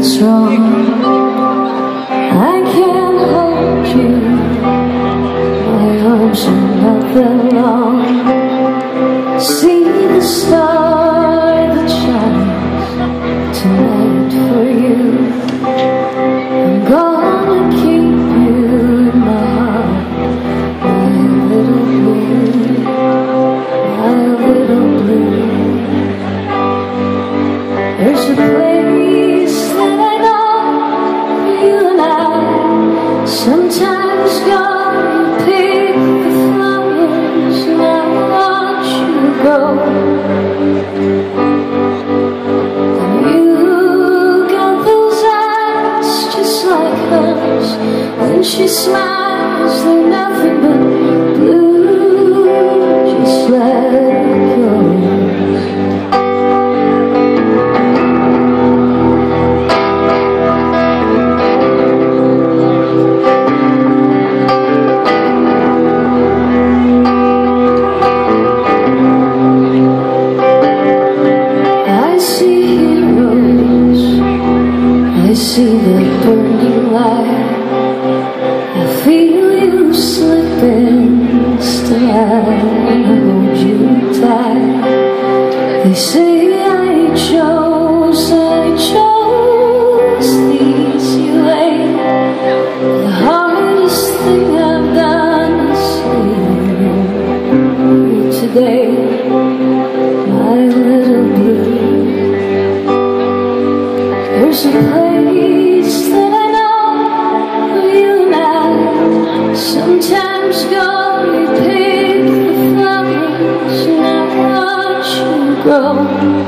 what's wrong. I can't hold you, my arms are not that long. See the star that shines tonight for you. I'm gonna keep you in my heart, my little blue, my little blue. There's a place that I know you and I sometimes go. You pick the flowers and I watch you grow. And you got those eyes just like hers. When she smiles, they're nothing but blue, just like yours. I see the burning light, I feel you slipping, still I hold you tight. They say I chose the easy way. The hardest thing I've done is see you today, my little blue. There's a place that I know where you and I sometimes go. You pick the flowers and I watch you grow.